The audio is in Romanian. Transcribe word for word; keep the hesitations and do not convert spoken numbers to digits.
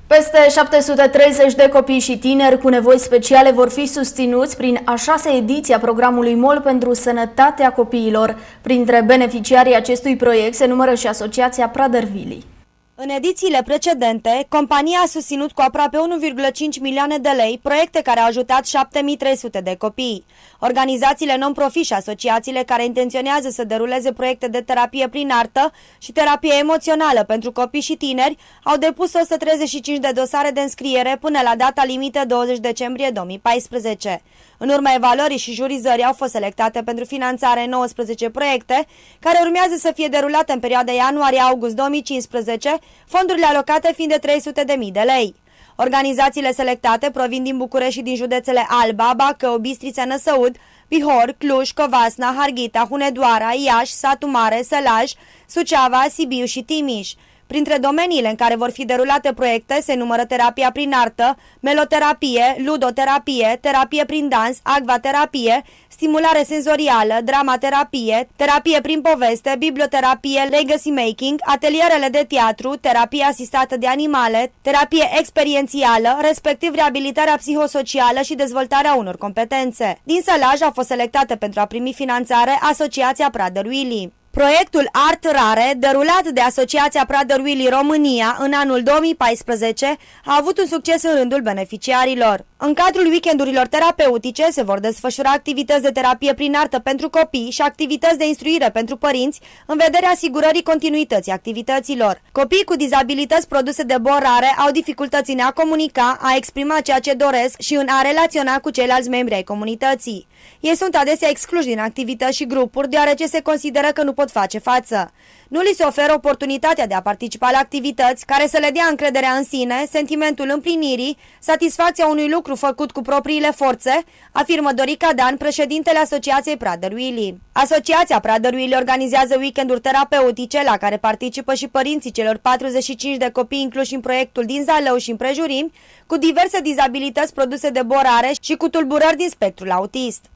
Peste șapte sute treizeci de copii și tineri cu nevoi speciale vor fi susținuți prin a șasea ediție a programului MOL pentru sănătatea copiilor. Printre beneficiarii acestui proiect se numără și Asociația Prader-Willi. În edițiile precedente, compania a susținut cu aproape unu virgulă cinci milioane de lei proiecte care au ajutat șapte mii trei sute de copii. Organizațiile non-profit și asociațiile care intenționează să deruleze proiecte de terapie prin artă și terapie emoțională pentru copii și tineri au depus o sută treizeci și cinci de dosare de înscriere până la data limită douăzeci decembrie două mii paisprezece. În urma evaluării și jurizării au fost selectate pentru finanțare nouăsprezece proiecte care urmează să fie derulate în perioada ianuarie-august două mii cincisprezece, fondurile alocate fiind de trei sute de mii de lei. Organizațiile selectate provin din București și din județele Alba, Bacău, Bistrița, Năsăud, Bihor, Cluj, Covasna, Harghita, Hunedoara, Iași, Satu Mare, Sălaj, Suceava, Sibiu și Timiș. Printre domeniile în care vor fi derulate proiecte se numără terapia prin artă, meloterapie, ludoterapie, terapie prin dans, acvaterapie, stimulare senzorială, dramaterapie, terapie prin poveste, biblioterapie, legacy making, atelierele de teatru, terapie asistată de animale, terapie experiențială, respectiv reabilitarea psihosocială și dezvoltarea unor competențe. Din Sălaj a fost selectată pentru a primi finanțare Asociația Prader-Willi. Proiectul Art Rare, derulat de Asociația Prader-Willi România în anul două mii paisprezece, a avut un succes în rândul beneficiarilor. În cadrul weekendurilor terapeutice se vor desfășura activități de terapie prin artă pentru copii și activități de instruire pentru părinți în vederea asigurării continuității activităților. Copiii cu dizabilități produse de boli rare au dificultăți în a comunica, a exprima ceea ce doresc și în a relaționa cu ceilalți membri ai comunității. Ei sunt adesea excluși din activități și grupuri deoarece se consideră că nu pot face față. Nu li se oferă oportunitatea de a participa la activități care să le dea încrederea în sine, sentimentul împlinirii, satisfacția unui lucru făcut cu propriile forțe, afirmă Dorica Dan, președintele Asociației Prader-Willi. Asociația Prader-Willi organizează weekenduri terapeutice la care participă și părinții celor patruzeci și cinci de copii incluși în proiectul din Zalău și împrejurimi, cu diverse dizabilități produse de boli rare și cu tulburări din spectrul autist.